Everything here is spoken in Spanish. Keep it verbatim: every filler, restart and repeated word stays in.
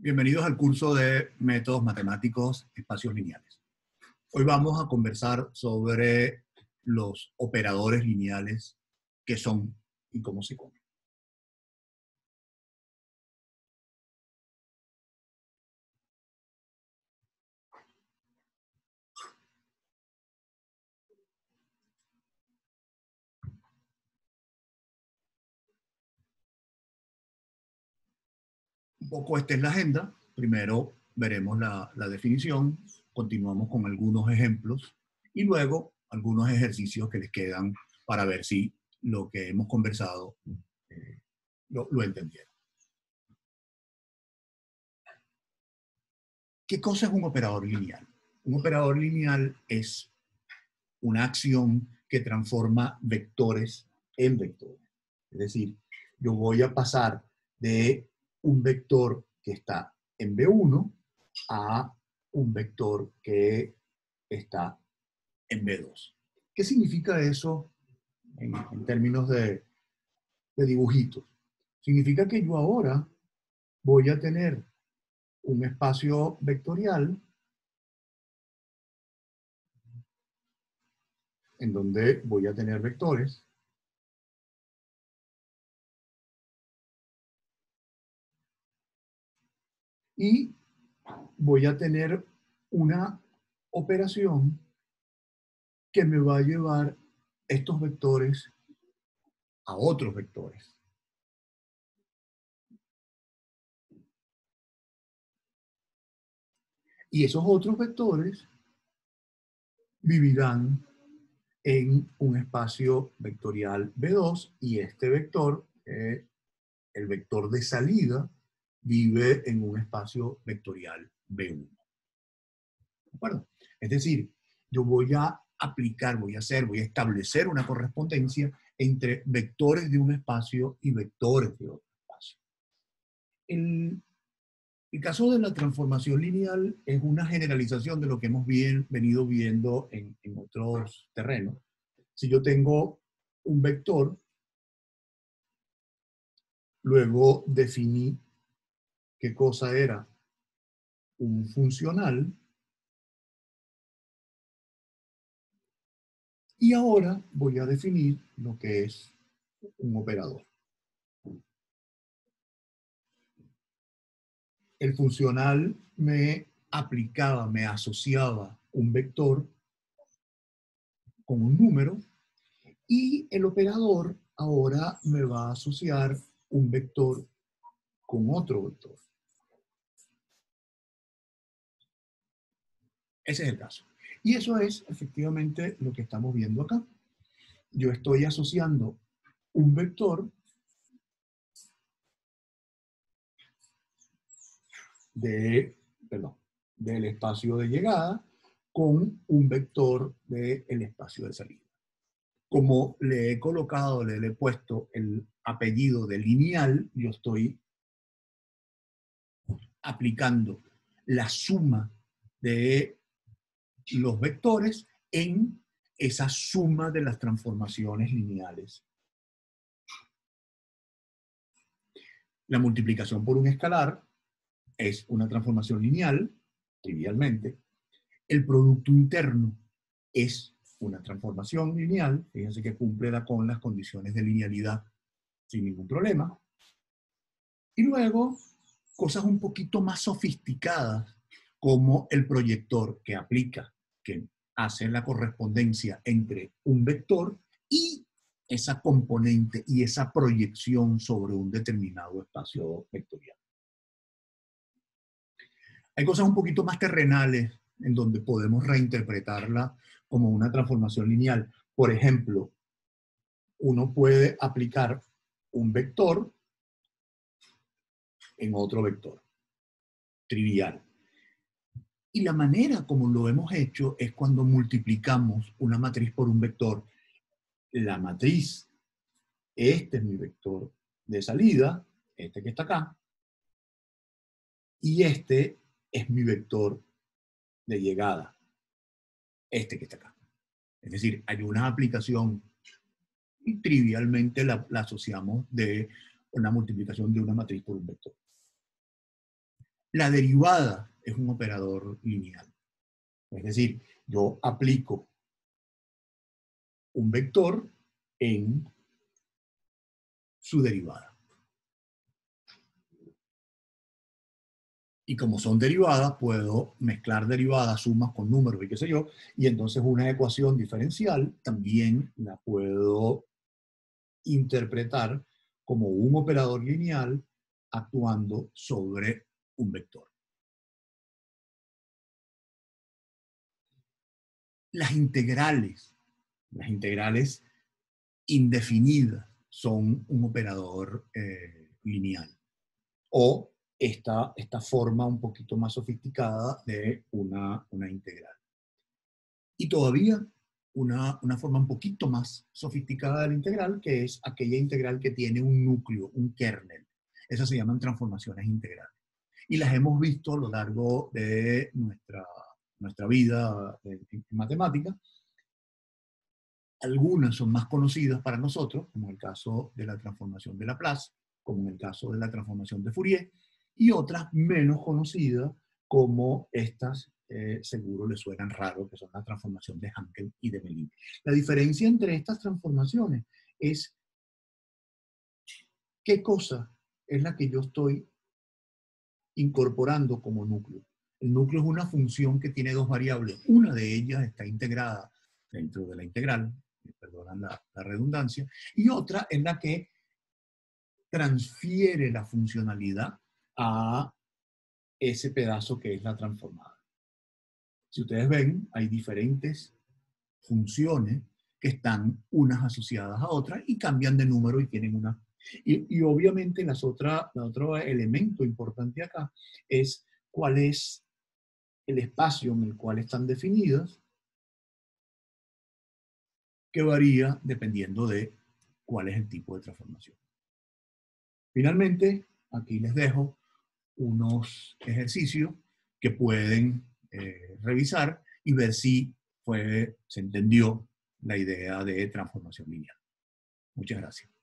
Bienvenidos al curso de Métodos Matemáticos Espacios Lineales. Hoy vamos a conversar sobre los operadores lineales, qué son y cómo se comen. Un poco esta es la agenda. Primero veremos la, la definición, continuamos con algunos ejemplos y luego algunos ejercicios que les quedan para ver si lo que hemos conversado eh, lo, lo entendieron. ¿Qué cosa es un operador lineal? Un operador lineal es una acción que transforma vectores en vectores. Es decir, yo voy a pasar de un vector que está en B uno a un vector que está en B dos. ¿Qué significa eso en, en términos de, de dibujitos? Significa que yo ahora voy a tener un espacio vectorial en donde voy a tener vectores y voy a tener una operación que me va a llevar estos vectores a otros vectores. Y esos otros vectores vivirán en un espacio vectorial B dos y este vector, eh, el vector de salida, vive en un espacio vectorial B uno. ¿De acuerdo? Es decir, yo voy a aplicar, voy a hacer, voy a establecer una correspondencia entre vectores de un espacio y vectores de otro espacio. El, el caso de la transformación lineal es una generalización de lo que hemos bien, venido viendo en, en otros terrenos. Si yo tengo un vector, luego definí qué cosa era un funcional, y ahora voy a definir lo que es un operador. El funcional me aplicaba, me asociaba un vector con un número y el operador ahora me va a asociar un vector con otro vector. Ese es el caso. Y eso es efectivamente lo que estamos viendo acá. Yo estoy asociando un vector de, perdón, del espacio de llegada con un vector del espacio de salida. Como le he colocado, le he puesto el apellido de lineal, yo estoy aplicando la suma de los vectores en esa suma de las transformaciones lineales. La multiplicación por un escalar es una transformación lineal, trivialmente. El producto interno es una transformación lineal, fíjense que cumple con las condiciones de linealidad sin ningún problema. Y luego, cosas un poquito más sofisticadas, como el proyector que aplica, que hace la correspondencia entre un vector y esa componente y esa proyección sobre un determinado espacio vectorial. Hay cosas un poquito más terrenales en donde podemos reinterpretarla como una transformación lineal. Por ejemplo, uno puede aplicar un vector en otro vector. Trivial. Y la manera como lo hemos hecho es cuando multiplicamos una matriz por un vector. La matriz, este es mi vector de salida, este que está acá, y este es mi vector de llegada, este que está acá. Es decir, hay una aplicación y trivialmente la, la asociamos de una multiplicación de una matriz por un vector. La derivada es un operador lineal. Es decir, yo aplico un vector en su derivada. Y como son derivadas, puedo mezclar derivadas, sumas con números y qué sé yo, y entonces una ecuación diferencial también la puedo interpretar como un operador lineal actuando sobre un vector. Las integrales, las integrales indefinidas son un operador eh, lineal. O esta, esta forma un poquito más sofisticada de una, una integral. Y todavía una, una forma un poquito más sofisticada de la integral, que es aquella integral que tiene un núcleo, un kernel. Esas se llaman transformaciones integrales. Y las hemos visto a lo largo de nuestra, nuestra vida en, en matemática. Algunas son más conocidas para nosotros, como el caso de la transformación de Laplace, como en el caso de la transformación de Fourier, y otras menos conocidas, como estas, eh, seguro les suenan raro, que son la transformación de Hankel y de Mellin. La diferencia entre estas transformaciones es qué cosa es la que yo estoy incorporando como núcleo. El núcleo es una función que tiene dos variables. Una de ellas está integrada dentro de la integral, perdonan la, la redundancia, y otra es la que transfiere la funcionalidad a ese pedazo que es la transformada. Si ustedes ven, hay diferentes funciones que están unas asociadas a otras y cambian de número y tienen una. Y, y obviamente las otra, el otro elemento importante acá es cuál es el espacio en el cual están definidas, que varía dependiendo de cuál es el tipo de transformación. Finalmente, aquí les dejo unos ejercicios que pueden eh, revisar y ver si fue, se entendió la idea de transformación lineal. Muchas gracias.